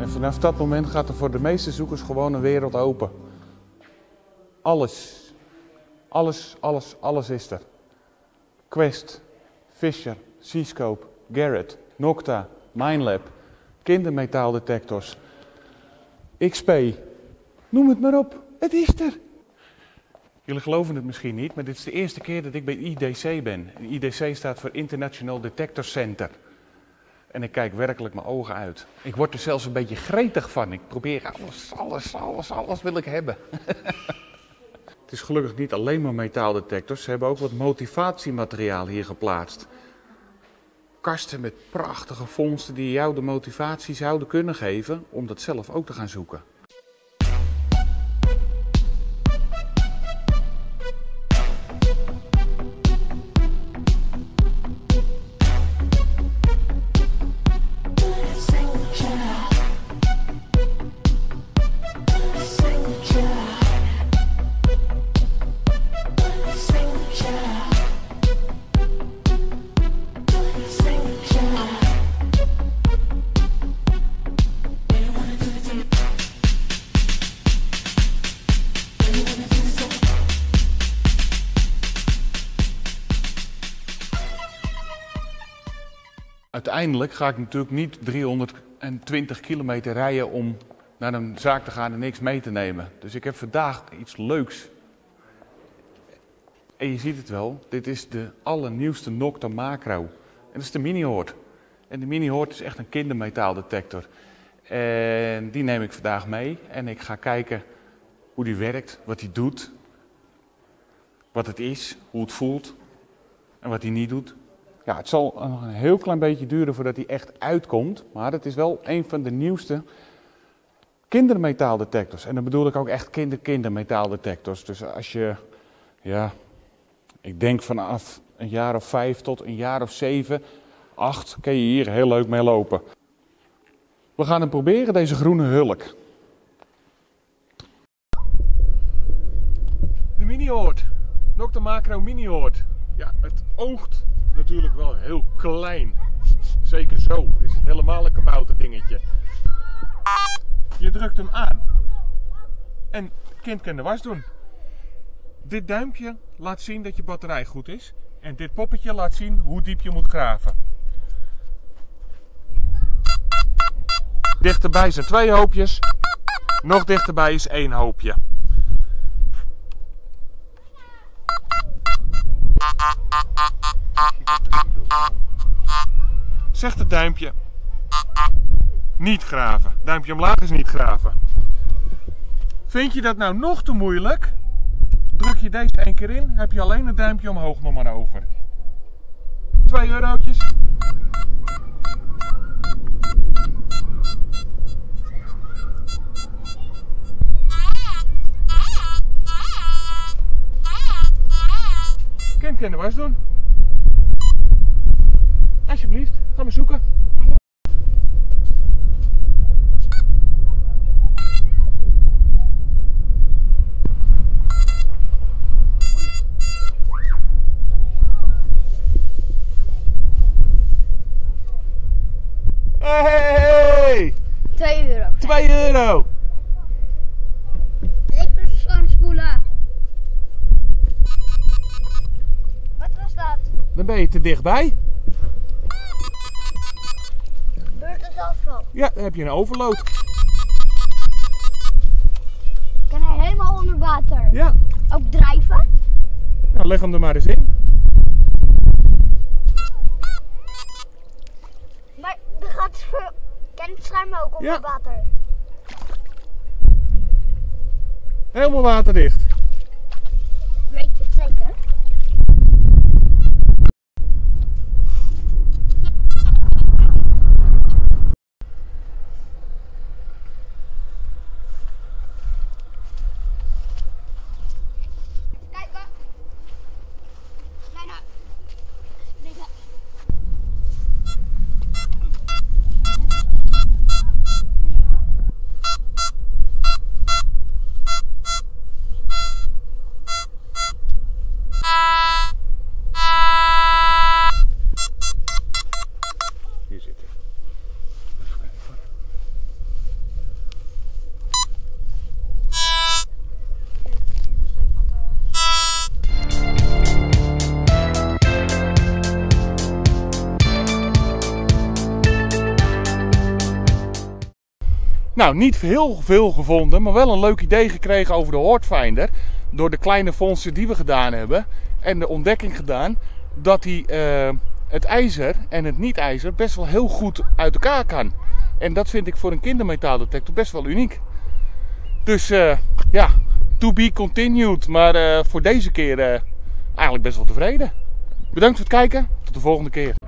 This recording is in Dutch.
En vanaf dat moment gaat er voor de meeste zoekers gewoon een wereld open. Alles. Alles is er. Quest, Fisher, Seascope, Garrett, Nocta, Minelab, kindermetaaldetectors, XP. Noem het maar op, het is er. Jullie geloven het misschien niet, maar dit is de eerste keer dat ik bij IDC ben. IDC staat voor International Detector Center. En ik kijk werkelijk mijn ogen uit. Ik word er zelfs een beetje gretig van. Ik probeer alles wil ik hebben. Het is gelukkig niet alleen maar metaaldetectors. Ze hebben ook wat motivatiemateriaal hier geplaatst. Kasten met prachtige vondsten die jou de motivatie zouden kunnen geven om dat zelf ook te gaan zoeken. Uiteindelijk ga ik natuurlijk niet 320 kilometer rijden om naar een zaak te gaan en niks mee te nemen. Dus ik heb vandaag iets leuks. En je ziet het wel, dit is de allernieuwste Nocta Macro. En dat is de Mini-Hoort. En de Mini-Hoort is echt een kindermetaaldetector. En die neem ik vandaag mee en ik ga kijken hoe die werkt, wat die doet, wat het is, hoe het voelt en wat hij niet doet. Ja, het zal nog een heel klein beetje duren voordat hij echt uitkomt, maar het is wel een van de nieuwste kindermetaaldetectors. En dan bedoel ik ook echt kindermetaaldetectors. Dus als je, ja, ik denk vanaf een jaar of 5 tot een jaar of 7, 8, kun je hier heel leuk mee lopen. We gaan hem proberen, deze groene hulk. De Mini-Hoort, Nocta Macro Mini-Hoort. Ja, het oogt natuurlijk wel heel klein. Zeker zo is het helemaal een kabouterdingetje. Je drukt hem aan en het kind kan de was doen. Dit duimpje laat zien dat je batterij goed is. En dit poppetje laat zien hoe diep je moet graven. Dichterbij zijn 2 hoopjes. Nog dichterbij is 1 hoopje. Zegt het duimpje. Niet graven. Duimpje omlaag is niet graven. Vind je dat nou nog te moeilijk? Druk je deze 1 keer in, heb je alleen het duimpje omhoog nog maar over. 2 eurotjes. Kind kan de was doen. Alsjeblieft, ga maar zoeken. Hey! 2 euro. 2 euro! Even schoonspoelen. Wat was dat? Dan ben je te dichtbij. Beurt is afval. Ja, dan heb je een overload. Kan hij helemaal onder water? Ja. Ook drijven? Nou, leg hem er maar eens in. Maar er gaat kan het schuim ook onder water? Helemaal waterdicht. Weet je het zeker? Nou, niet heel veel gevonden, maar wel een leuk idee gekregen over de Hoardfinder. Door de kleine vondsten die we gedaan hebben. En de ontdekking gedaan dat hij het ijzer en het niet-ijzer best wel heel goed uit elkaar kan. En dat vind ik voor een kindermetaaldetector best wel uniek. Dus ja, to be continued. Maar voor deze keer eigenlijk best wel tevreden. Bedankt voor het kijken. Tot de volgende keer.